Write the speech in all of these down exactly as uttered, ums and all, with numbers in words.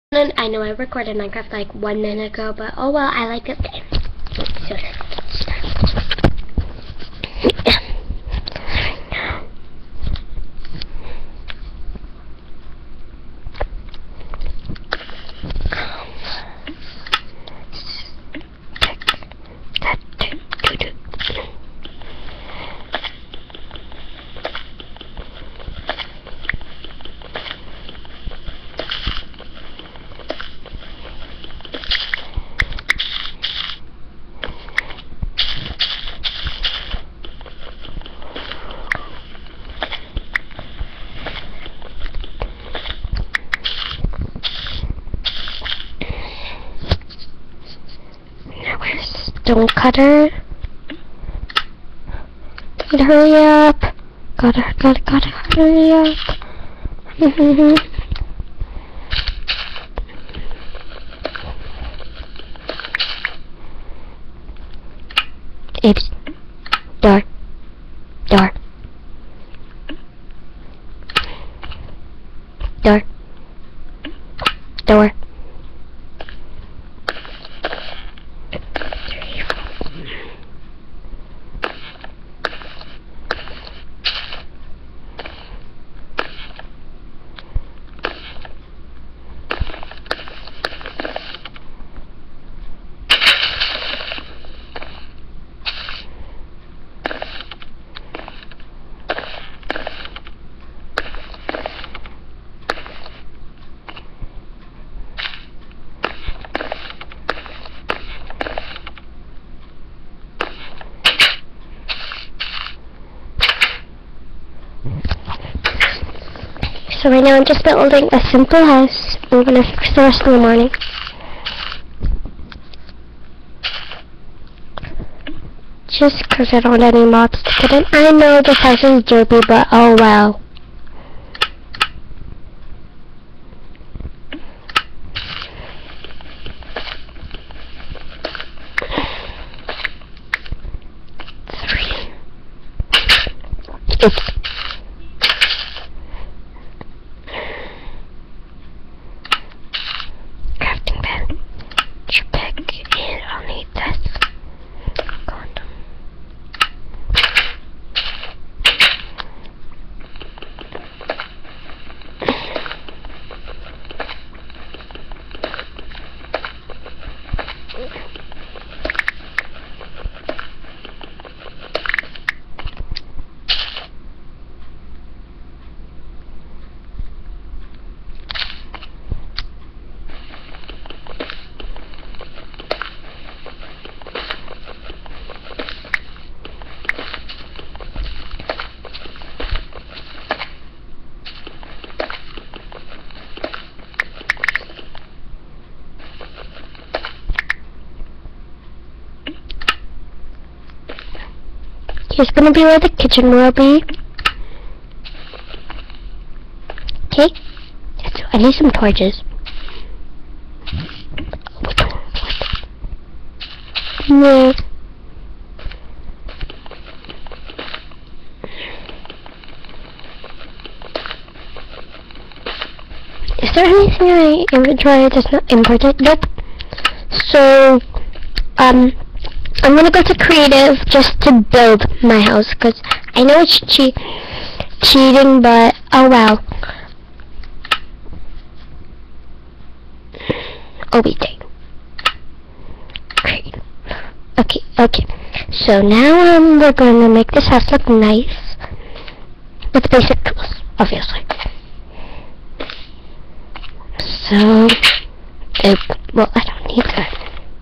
I know I recorded Minecraft like one minute ago, but oh well, I like it. So, Stone cutter. Gotta hurry up. Gotta, gotta, gotta hurry up. It's door, door, door, door. So right now I'm just building a simple house. I'm gonna fix the rest in the morning. Just cause I don't want any mobs to get in. I know this house is derpy, but oh well. Three. Oops. Here's gonna be where the kitchen will be. Okay, so I need some torches. Which one? What? No. Is there anything in my inventory that's not imported? Nope. So, um. I'm gonna go to creative just to build my house, because I know it's che cheating, but oh well. Oh wait, dang. Great. Okay, okay. So now um, we're gonna make this house look nice with basic tools, obviously. So, uh, well, I don't need that.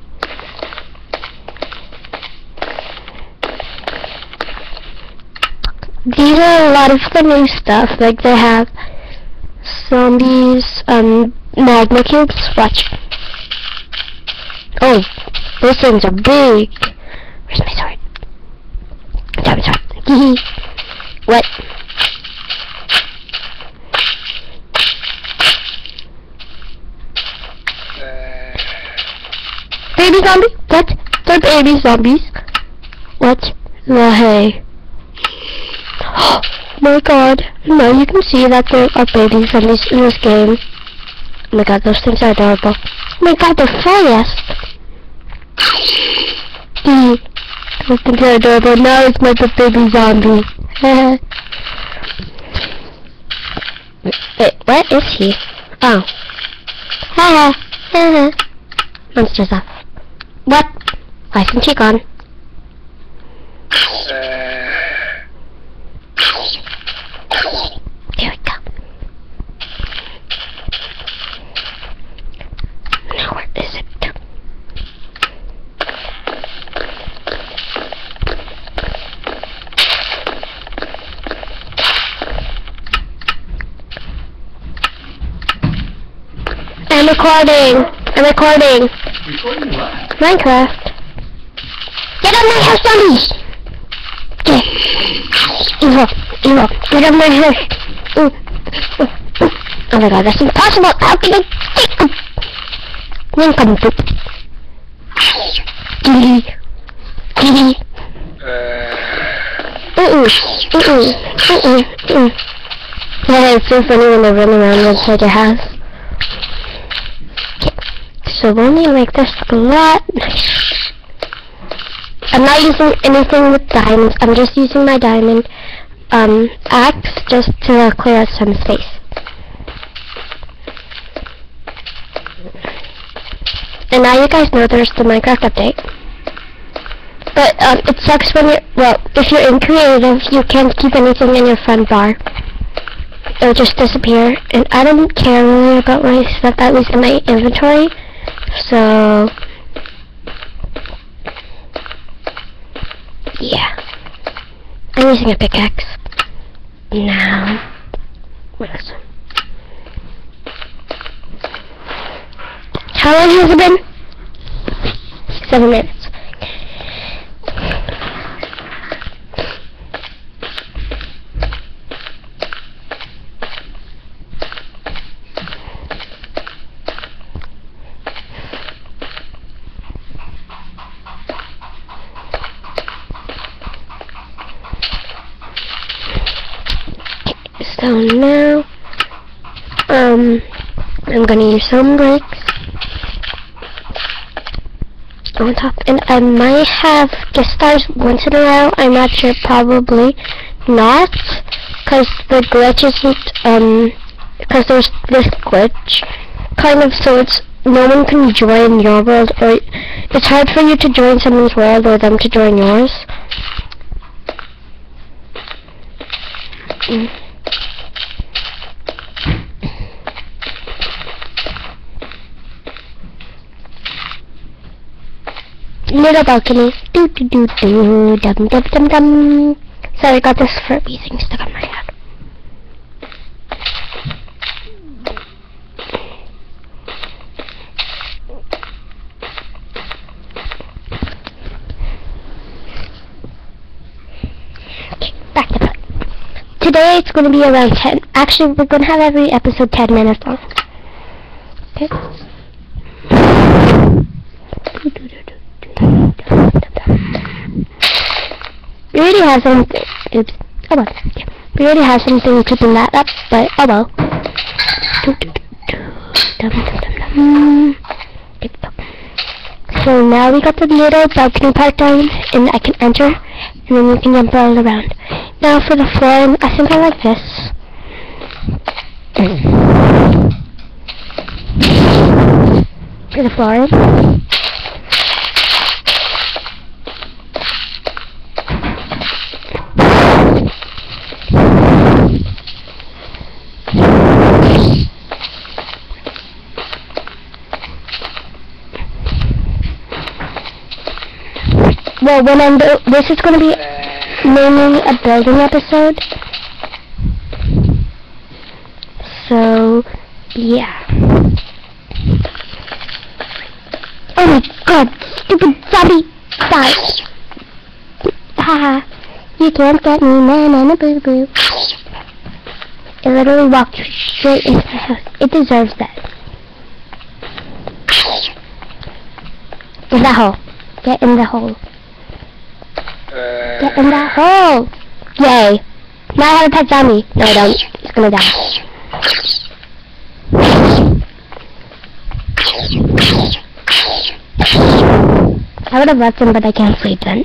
These are a lot of the new stuff, like they have zombies, um, magma cubes. Watch. Oh, those things are big. Where's my sword? Damn sword. Hee What? Baby zombie? What? They're baby zombies. What the hey? Oh my god, no, you can see that there are baby zombies in this game. Oh my god, those things are adorable. Oh my god, they're fast! Those things are adorable. Now it's my baby zombie. Wait, what is he? Oh. Haha. Haha. Monster's off. What? Why isn't she gone? There we go. Now where is it? I'm recording. I'm recording. Recording what? Minecraft. Get on my house, zombies! Get. Evil. Evil. Get on my house. Mm. Oh my god, that's impossible. How can I take them? Nincompoop. Giddy. Giddy. Uh-uh. Uh-uh. Uh-uh. Uh-uh. Yeah, it's so funny when they're running around inside your house. So we'll need to make this look a lot nicer. I'm not using anything with diamonds. I'm just using my diamond um, axe just to clear out some space. And now you guys know there's the Minecraft update. But um, it sucks when you're, well, if you're in creative, you can't keep anything in your front bar. It'll just disappear. And I don't care really about my stuff that was in my inventory. So, yeah, I'm using a pickaxe now. Where is it? How long has it been? Seven minutes. So now, um, I'm gonna use some bricks on top, and I might have guest stars once in a while. I'm not sure, probably not, because the glitch isn't, um, because there's this glitch, kind of, so it's, no one can join your world, or it's hard for you to join someone's world or them to join yours. Mm. Little balcony. Do do do do. Dum dum dum dum. Sorry, I got this Furby thing stuck on my head. Okay, back to play. Today it's going to be around ten. Actually, we're going to have every episode ten minutes long. Okay. We already have something. Oops. Oh well. We already have something keeping that up, but oh well. So now we got the little balcony part down, and I can enter, and then we can jump all around. Now for the floor, I think I like this. For the floor. Well, when I'm do this is going to be mainly a building episode. So, yeah. Oh my god, stupid zombie! Die! Haha, you can't get me, man, and a boo boo. It literally walked straight into my house. It deserves that. In the hole. Get in the hole. Get in that hole! Yay! Now I have a pet zombie. No, I don't. He's gonna die. I would have left him, but I can't sleep then.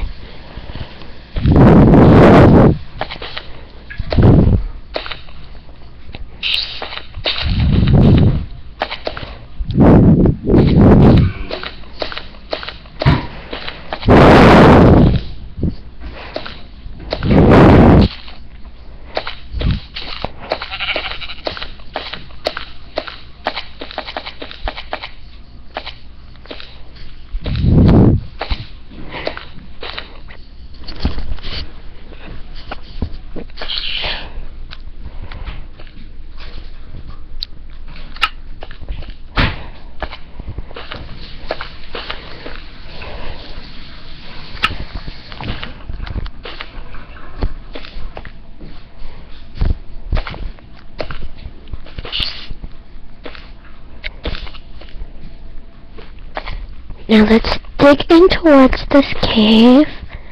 Now let's dig in towards this cave.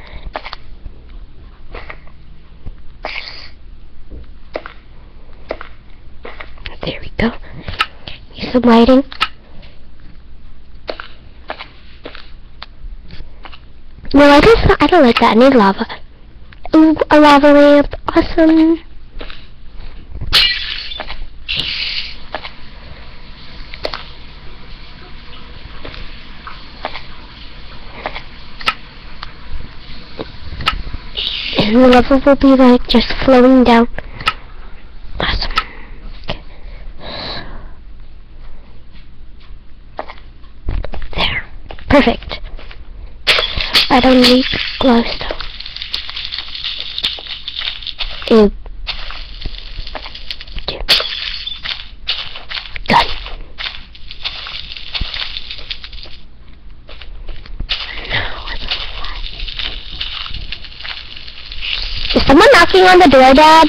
There we go. Need some lighting. No, I just I don't like that. I need lava. Ooh, a lava lamp. Awesome. And the lava will be like just flowing down. Awesome. Okay. There. Perfect. I don't need glowstone. Ew. Gun. Is someone knocking on the door, Dad?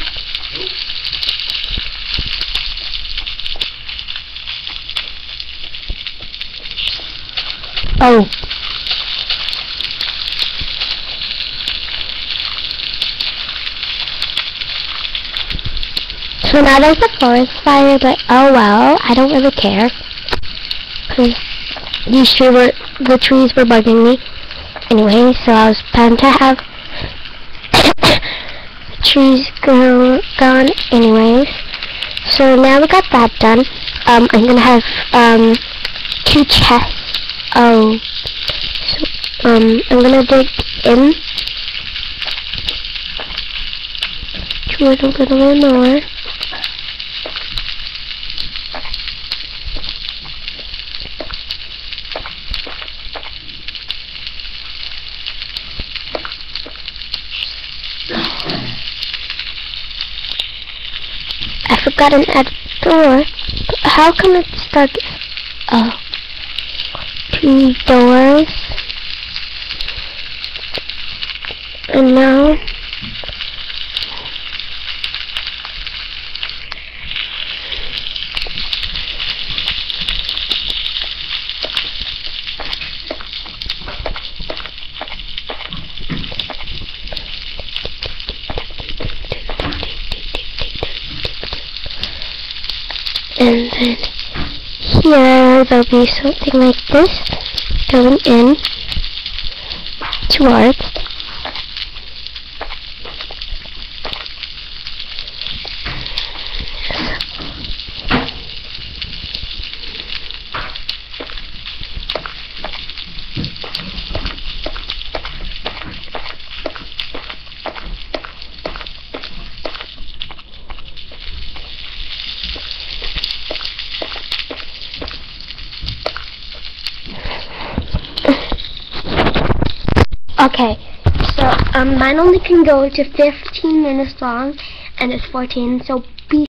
Oh. So now there's a forest fire, but oh well, I don't really care. Because these trees were, the trees were bugging me. Anyway, so I was planning to have trees go gone anyways. So now we got that done. Um, I'm gonna have um two chests. Oh, so, um, I'm gonna dig in to it a little bit more. I forgot an add door. How come it's stuck? Oh. Two doors. And now and then here there'll be something like this going in towards okay, so um, mine only can go to fifteen minutes long, and it's fourteen, so